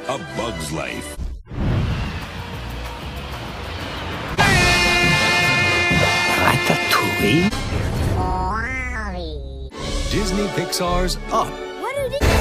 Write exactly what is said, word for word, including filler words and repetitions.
A Bug's Life. Ratatouille. Disney Pixar's Up. What did it